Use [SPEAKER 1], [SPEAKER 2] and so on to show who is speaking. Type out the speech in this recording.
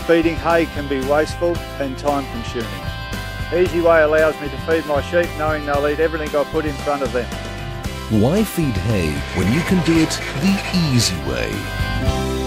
[SPEAKER 1] Feeding hay can be wasteful and time consuming. Easy Way allows me to feed my sheep knowing they'll eat everything I put in front of them.
[SPEAKER 2] Why feed hay when you can do it the easy way?